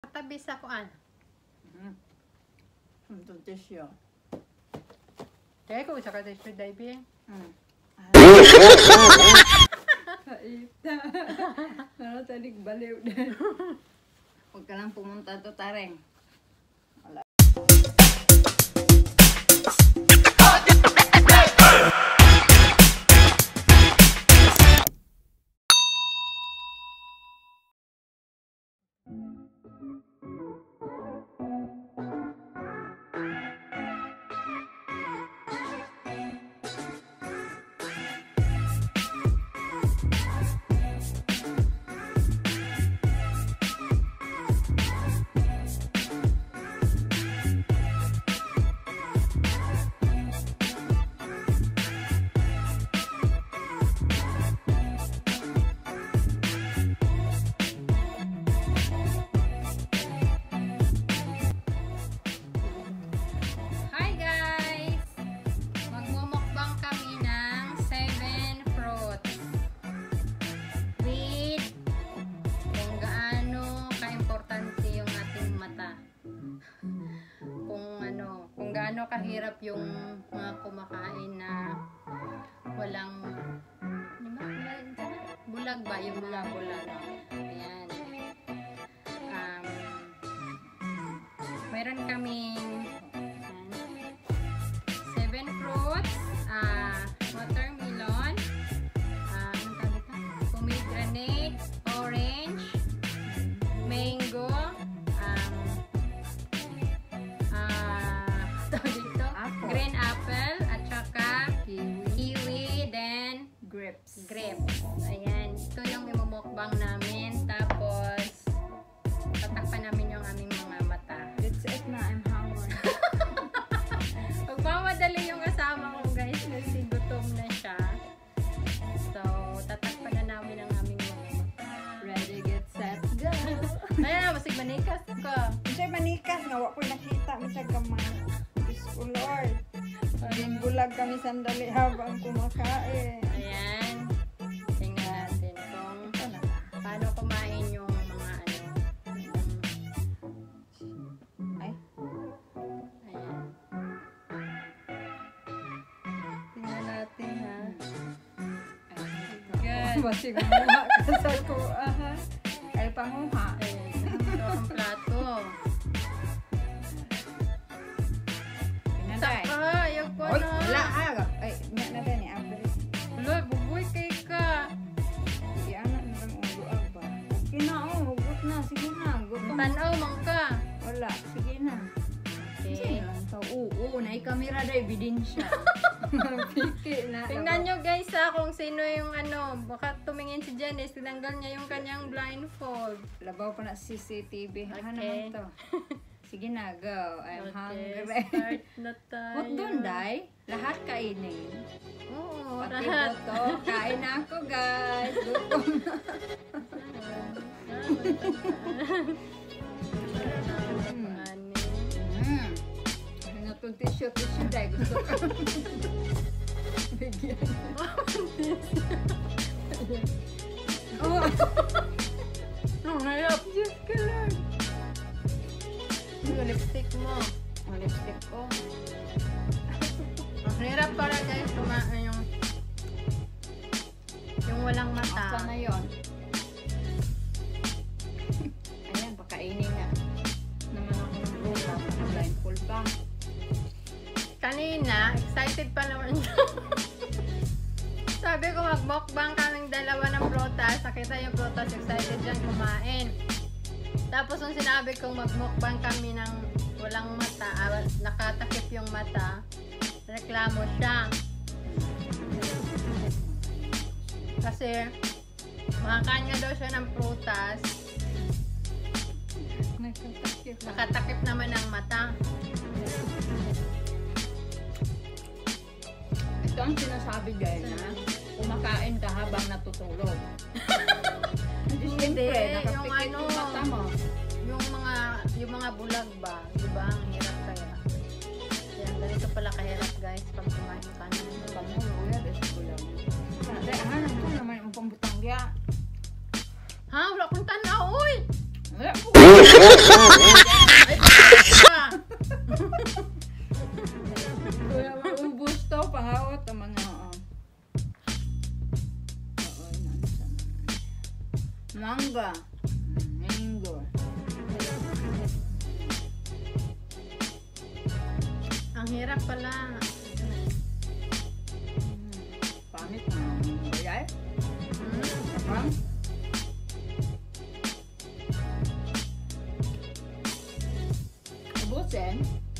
Tabi sa kuan. Untuk tissue. Kaya ko sa ka-tissue diving. Kaita. Ano tadi baliw din. Huwag ka lang pumunta to Tareng. Wala. Gaano kahirap yung mga kumakain na walang bulag ba? Yung bulag. Ayan. Mayroon kaming 7 fruits, watermelon, anong tawag ito? Pomegranate, orange, mango, green apple, at saka kiwi, then grapes. Ayan, ito yung imumukbang namin. Tapos tatakpan namin yung aming mga mata. It's it na, I'm hungry. Magmamadali yung kasama ko guys kasi gutom na siya. So, tatakpan na namin ang aming mga mata. Ready, get set, go! Ayan, masig manikas ko. Masig manikas nga, wak ko nakita masag kamay. Oh Lord, maging bulag kami sandali habang kumakain. Ayan. Tingnan natin kung paano kumain yung mga ano. Ay. Ayan. Tingnan natin ha. Good. Masig mumuha ka sa kuha. Ay, panguha. Ayan. Ito ang plato. Ayok ko Oy, na. wala agap. Ay, nga na rin ni Abri. Wala, bubuy kay ka. Si anak na lang ulo ba? Okay na, hugot na. Sige na, gutom. Tanaw man ka. Wala, sige na. Okay. Oo, na-camera na ebidensya. Piki na. Tingnan nyo guys ha, kung sino yung ano. Baka tumingin si Janice, tinanggal niya yung kanyang blindfold. Labaw pa na CCTV. Okay. Ano naman to? Sige na, go. I'm hungry. Start na tayo. What doon, Day? Lahat kainin. Oo, Pati lahat. boto. Kain na ako, guys. Gutom na. Ano itong tissue, Day? Gusto ka? Bigyan. Oh! Ang hirap. Diyos ka lang. Yung lipstick mo. Ang lipstick ko. Ang hirap para guys, kumain yung walang mata. Asa na yun? Ayan, pakainin na. Naman ako ng buka. Blindfold pa. Kanina, excited pa naman siya. Sabi ko mag-mukbang kaming dalawa ng prutas. Nakita yung prutas, excited dyan kumain. Tapos nung sinabi kong mag-mukbang kami ng walang mata, nakatakip yung mata, reklamo siya. Kasi makakain nga daw siya ng prutas, nakatakip naman ang mata. Ito ang sinasabi guys na kumakain ka habang natutulog. Hindi, yung nakapikit ano, yung mata mo. yung mga bulag ba, di ba? Ang hirap kaya. Yan, ganito pala kahirap guys pag kumain ka na. Pangulo, dahil bulag. Dahil, naman yung pambutang diya. Ha? Wala kong tanaw, uy! Wala po. Ay, pa! Wala maubos to. Pangawat ang mga mangga. Mango. Ang hirap pala. Pangit na. Bayay. Hmm. Kapang. Ubusin.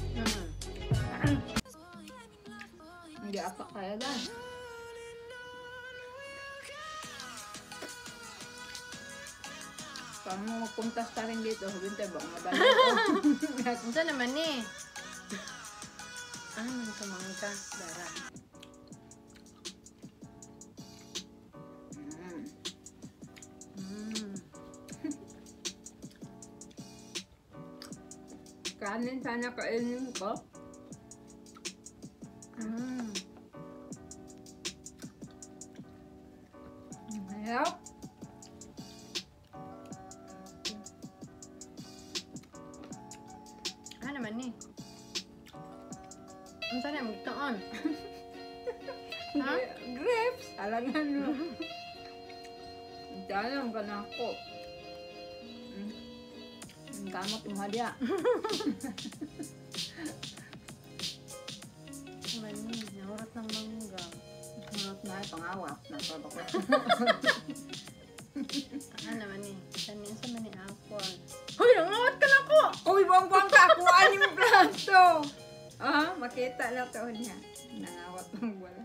Hindi apa kaya dahil. Paano mo magpuntas ka rin dito? Sabihin tayo bang madali ko. Unsa naman eh? Ah, mankamangka. Dara. Mm. Kanin sana kainin ko. Mm. Help. Ah, naman eh. Unsa na magtaon? Ha? Grapes. Alangan mo. Dalam ka na ako. Ang kamot mo hadya. Naman eh. Nahurat ng mangga. Kamot na ay pangawak. Napabak ko. Ah, naman eh. Kanin sa mani apple. Hoy, nangawat ka na ko! Uy, buwang-buwang ka. Kuhaan yung plato. Ah, makita na to niya. Nangawat ng wala.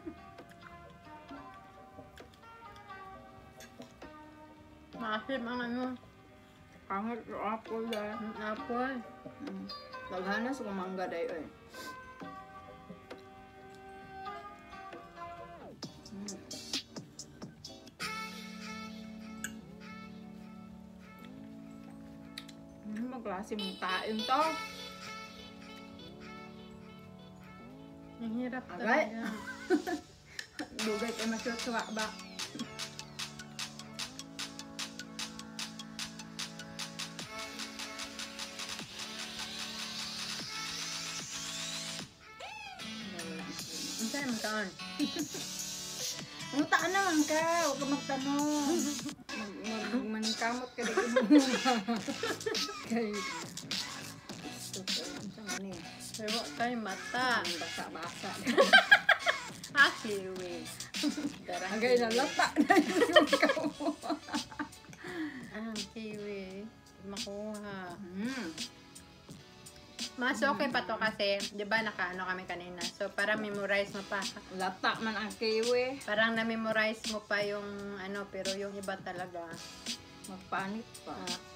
Maasim ang ano. Pangit yung apple dahil. Ang apple. Laghanas kung mangga dayo eh. Magklase mong taim to. Ang hirap Agay. talaga. Dugay kayo masyotwa ba? Unsa na magtaon? Muta naman ka, huwag ka magtanong. Mankamot ka rin mo. Kay... Ang sama ni. Pero kay mata. Ang basa-basa. Ah, kiwi. Darang Agay na lata na yung ikaw mo. Ah, kiwi. Makuha. Hmm. Mas okay pa to kasi, di ba nakaano kami kanina. So, para memorize mo pa. Lata man ang kiwi. Parang na-memorize mo pa yung ano, pero yung iba talaga. Magpanit pa.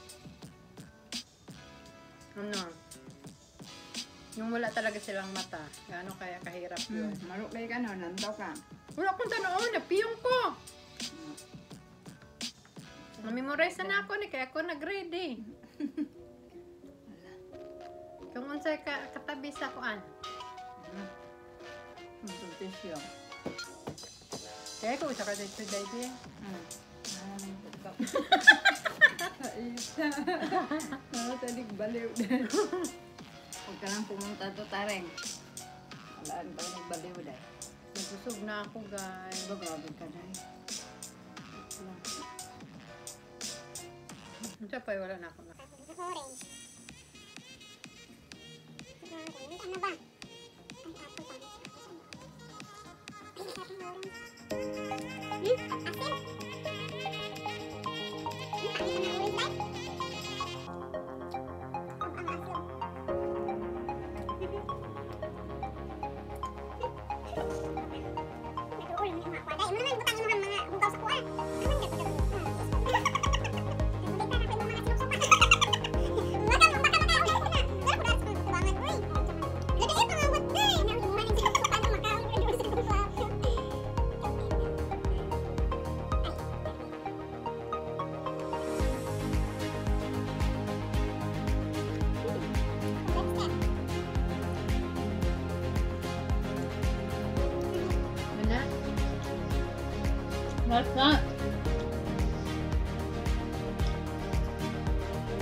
Ano? Yung wala talaga silang mata. Gaano kaya kahirap yun. Marukay ka na, nandaw ka. Wala akong tanoon, napiyong ko. Na-memorize na ako ni kaya ako nag-grade eh. Kung unsay katabi sa kuan. Masuntis yun. Kaya ko isa ka dito dito eh. Isa. Talig baliw din. Huwag ka lang pumunta to, Tareng. Walaan pa nagbaliw din. Nagusog na ako guys. Diba grabe ka din? Unsa pa wala na ako na. Ano ba? What's that?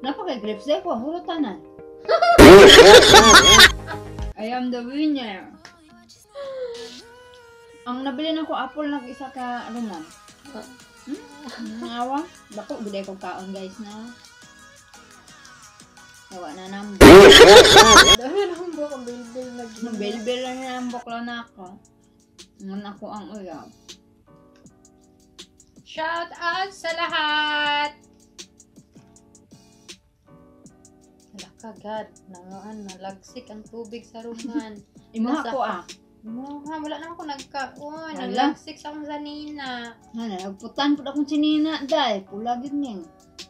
Napaka grapes day ko, hurutanan. I am the winner. Ang nabili na ko apple nag-isa ka alunan. Awa, bako biday ko kaon guys na. Yawa na nambok. Dami nambok ang bilbil na gina. Bilbil lang yung nambok lang na ako. Ngan ako ang uyab. Shout out sa lahat! Wala ka, God. Nalagsik ang tubig sa ruman. Imuha ko Wala naman ako nagkaon. Wala. Nalagsik sa akong sanina. Nagputan po akong sinina dahil pula gid ning.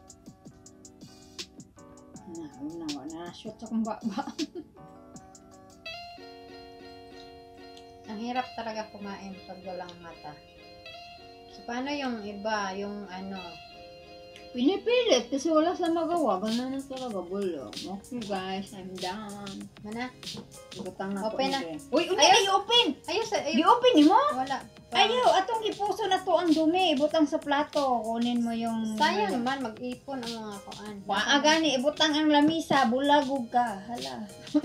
Na shoot sa kong baba. Ang hirap talaga kumain pag walang mata. So, paano yung iba? Yung ano? Pinipilit kasi wala sa magawa. Ganun na talaga bulo. Okay guys, I'm done. Mana? Ibutang na Open na. Uy, i-open! Ayos! I-open ni mo? Wala. Ayaw, atong ipuso na to ang dumi. Ibutang sa plato. Kunin mo yung... Sayang man, mag-ipon ang mga kuan. Waa gani, ibutang ang lamisa. Bulagog ka. Hala.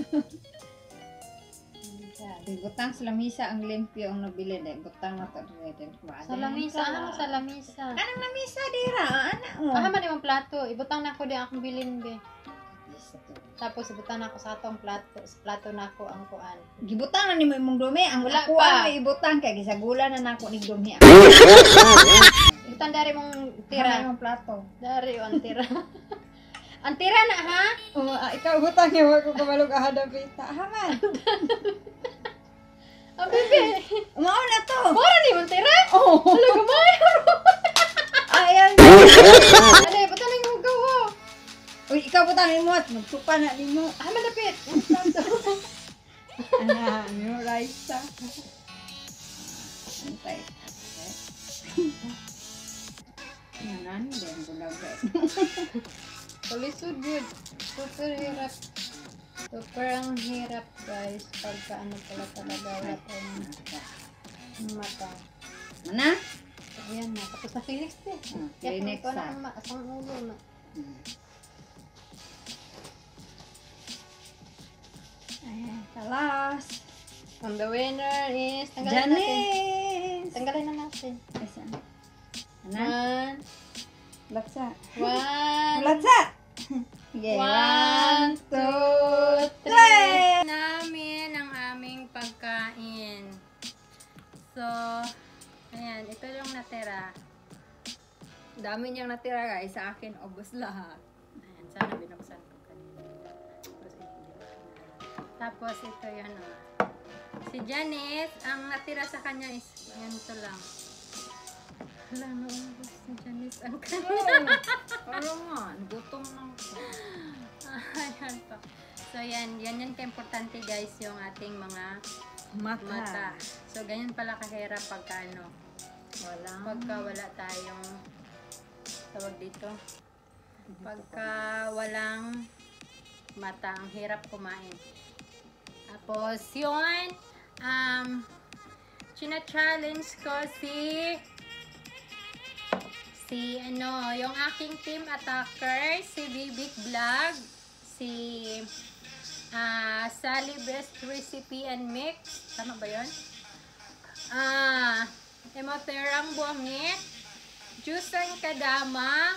Ibutang sa lamisa ang limpyo ang nabili. Ibutang na to. Sa lamisa? Ano sa lamisa? Anong lamisa, dira? Anak mo. Man yung plato. Ibutang na ako di akong bilin be. Tapos ibutang na ako sa atong plato. Sa plato na ako ang kuan. Gibutang na ni mo imong dumi. Ang Wala ako pa. ang ibutang kay gisagula na nako ni dumi. Ibutang dari mong Tira tira. yung plato. Dari ang tira. Ang tira na ha? Ikaw butang niyo ko kabalog ahada pita. Haman. Ang bebe. Umao na to. Mura ni mong tira? Oh. Wala gamay. Ayan. Ano, ibutang na yung gawa. Uy, ikaw butang mo at magsupa na din mo. Malapit. Ang plato. Ana, yung rice sa. Antay. Nanan din bulagay. Palisod good. Super hirap. Super ang hirap guys. Pagka ano pala talaga wala tayong mata. Mana? Ayan na. Tapos na Phoenix eh. Phoenix Kaya sa. na asang ulo na. Ayan, talas. And the winner is... Tanggalin natin. Janice! Tanggalin na natin. Isa. Ana? 1, Laksa. 1, Laksa! Okay, 1, 2, 3. Namin ang aming pagkain. So, ayan. Ito yung natira. Dami niyang natira guys. Sa akin, ubos lahat. Ayan. Sana binuksan ko kanina. Tapos ito yan o. Si Janice, ang natira sa kanya is ganito lang. Wala na ubos si Janice ang kanya. Parang nga, gutom lang ko. Ayan pa. So yan yung ka-importante guys yung ating mga mata. So ganyan pala kahirap pagka ano. Pagka wala tayong tawag dito. Pagka walang mata, ang hirap kumain. Tapos yun, china-challenge ko ano, yung aking team attacker, si Bibik Vlog, si Sally Best Recipe and Mix, tama ba yun? Emoterang Buangit, Jusan Kadama,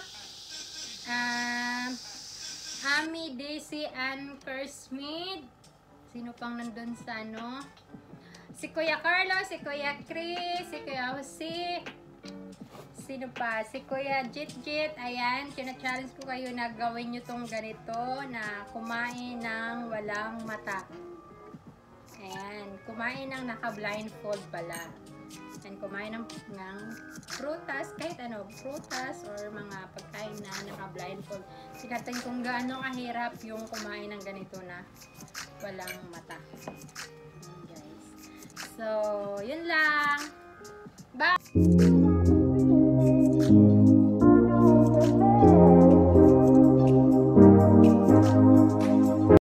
Ami Daisy Ann Kersmid, sino pang nandun sa ano? Si Kuya Carlo, si Kuya Chris, si Kuya Jose, sino pa? Si Kuya Jit, ayan, kina-challenge ko kayo na gawin nyo tong ganito, na kumain ng walang mata. Ayan, kumain ng naka-blindfold pala. And kumain ng prutas, kahit ano, prutas or mga pagkain na naka-blindfold. Sinatin kung gaano kahirap yung kumain ng ganito na walang mata. Ayan, guys. So, yun lang. Bye!